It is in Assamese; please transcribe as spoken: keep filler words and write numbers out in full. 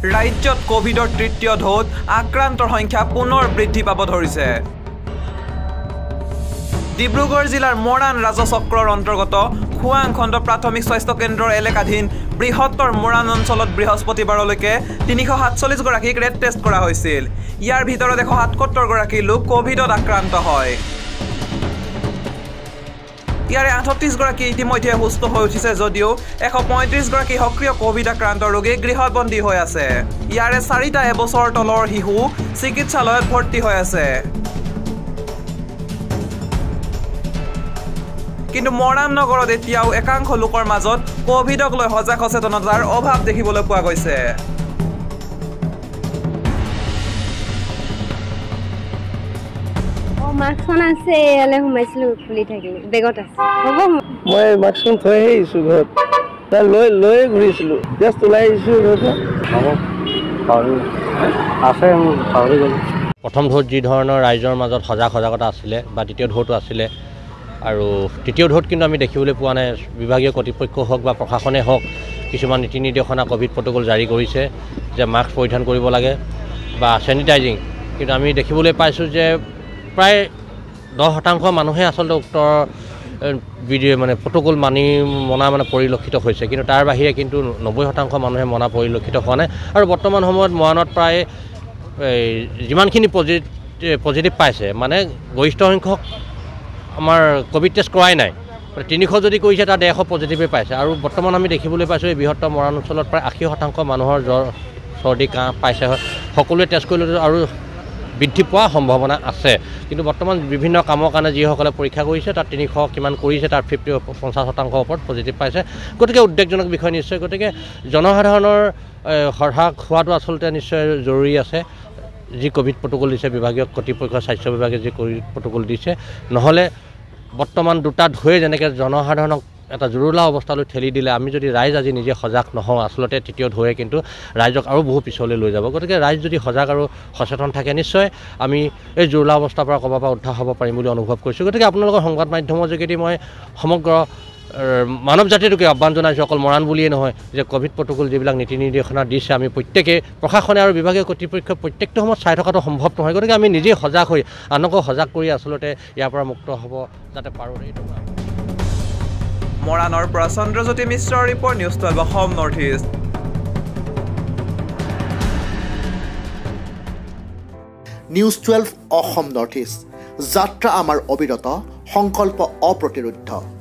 ৰাজ্যত কোভিডৰ তৃতীয় ঢৌত আক্ৰান্তৰ সংখ্যা পুনৰ বৃদ্ধি পাব ধৰিছে ডিব্ৰুগড় জিলাৰ মৰাণ ৰাজচক্ৰৰ অন্তৰ্গত খুৱাং খণ্ড প্ৰাথমিক স্বাস্থ্য কেন্দ্ৰৰ এলেকাধীন বৃহত্তৰ মৰাণ অঞ্চলত বৃহস্পতিবাৰলৈকে তিনিশ সাতচল্লিছ গৰাকীক ৰেড টেষ্ট কৰা হৈছিল ইয়াৰ ভিতৰত এশ সাতসত্তৰ গৰাকী লোক কোভিডত আক্ৰান্ত হয় ইয়াৰে আঠত্ৰিছ গৰাকী ইতিমধ্যে সুস্থ হৈ উঠিছে যদিও এশ পঁয়ত্ৰিছ গৰাকী সক্ৰিয় কোভিড আক্ৰান্ত ৰোগী গৃহবন্দী হৈ আছে ইয়াৰে চাৰিটা এবছৰ তলৰ শিশু চিকিৎসালয়ত ভৰ্তি হৈ আছে কিন্তু মৰাণ নগৰত এতিয়াও একাংশ লোকৰ মাজত কোভিডক লৈ সজাগ সচেতনতাৰ অভাৱ দেখিবলৈ পোৱা গৈছে মাস্কখন আছে এলে হুমাইছিলো খুলি থাকিলে বেগত আছে হ'ব মই মাস্কখন থৈ আহিছো ঘৰত তাৰ লৈ লৈ ঘূৰিছিলো জাষ্ট ওলাই আহিছো ঘৰত হ'ব পাৰি আছে মোৰ পাৰি গ'ল প্ৰথম ঢৌত যি ধৰণৰ ৰাইজৰ মাজত সজাগ সজাগতা আছিলে বা দ্বিতীয় ঢৌটো আছিলে আৰু তৃতীয় ঢৌত কিন্তু আমি দেখিবলৈ পোৱা নাই বিভাগীয় কৰ্তৃপক্ষ হওক বা প্ৰশাসনে হওক কিছুমান নীতি নিৰ্দেশনা কোভিড প্ৰট'কল জাৰি কৰিছে যে মাস্ক পৰিধান কৰিব লাগে বা চেনিটাইজিং কিন্তু আমি দেখিবলৈ পাইছোঁ যে প্ৰায় দহ শতাংশ মানুহে আচলতে উক্ত ভিডিঅ' মানে প্ৰট'কল মানি মনা মানে পৰিলক্ষিত হৈছে কিন্তু তাৰ বাহিৰে কিন্তু নব্বৈ শতাংশ মানুহে মনা পৰিলক্ষিত হোৱা নাই আৰু বৰ্তমান সময়ত মৰাণত প্ৰায় যিমানখিনি পজিটিভ পজিটিভ পাইছে মানে গৰিষ্ঠ সংখ্যক আমাৰ কোভিড টেষ্ট কৰাই নাই তিনিশ যদি কৰিছে তাৰ ডেৰশ পজিটিভে পাইছে আৰু বৰ্তমান আমি দেখিবলৈ পাইছোঁ এই বৃহত্তৰ মৰাণ অঞ্চলত প্ৰায় আশী শতাংশ মানুহৰ জ্বৰ চৰ্দি কাহ পাইছে সকলোৱে টেষ্ট কৰিলে আৰু বৃদ্ধি পোৱাৰ সম্ভাৱনা আছে কিন্তু বৰ্তমান বিভিন্ন কামৰ কাৰণে যিসকলে পৰীক্ষা কৰিছে তাত তিনিশ কিমান কৰিছে তাৰ ফিফটি পঞ্চাছ শতাংশৰ ওপৰত পজিটিভ পাইছে গতিকে উদ্বেগজনক বিষয় নিশ্চয় গতিকে জনসাধাৰণৰ সজাগ হোৱাটো আচলতে নিশ্চয় জৰুৰী আছে যি কোভিড প্ৰট'কল দিছে বিভাগীয় কৰ্তৃপক্ষ স্বাস্থ্য বিভাগে যি কোভিড প্ৰট'কল দিছে নহ'লে বৰ্তমান দুটা ঢৌৱে যেনেকৈ জনসাধাৰণক এটা জৰুৰীলা অৱস্থালৈ ঠেলি দিলে আমি যদি ৰাইজ আজি নিজে সজাগ নহওঁ আচলতে তৃতীয় ঢৌৱে কিন্তু ৰাইজক আৰু বহু পিছলৈ লৈ যাব গতিকে ৰাইজ যদি সজাগ আৰু সচেতন থাকে নিশ্চয় আমি এই জৰুৰীলা অৱস্থাৰ পৰা ক'ৰবাৰ পৰা উদ্ধাৰ হ'ব পাৰিম বুলি অনুভৱ কৰিছোঁ গতিকে আপোনালোকৰ সংবাদ মাধ্যমৰ যোগেদি মই সমগ্ৰ মানৱ জাতিটোকে আহ্বান জনাইছোঁ অকল মৰাণ বুলিয়েই নহয় যে কোভিড প্ৰট'কল যিবিলাক নীতি নিৰ্দেশনা দিছে আমি প্ৰত্যেকে প্ৰশাসনে আৰু বিভাগীয় কৰ্তৃপক্ষই প্ৰত্যেকটো সময়ত চাই থকাটো সম্ভৱ নহয় গতিকে আমি নিজেই সজাগ হৈ আনকো সজাগ কৰি আচলতে ইয়াৰ পৰা মুক্ত হ'ব যাতে পাৰোঁ এইটো মৰাণৰ পৰা চন্দ্ৰজ্যোতি মিশ্ৰৰ report news twelve Assam north east news twelve Assam north east যাত্ৰা আমাৰ অবিৰত সংকল্প অপ্ৰতিৰোধ্য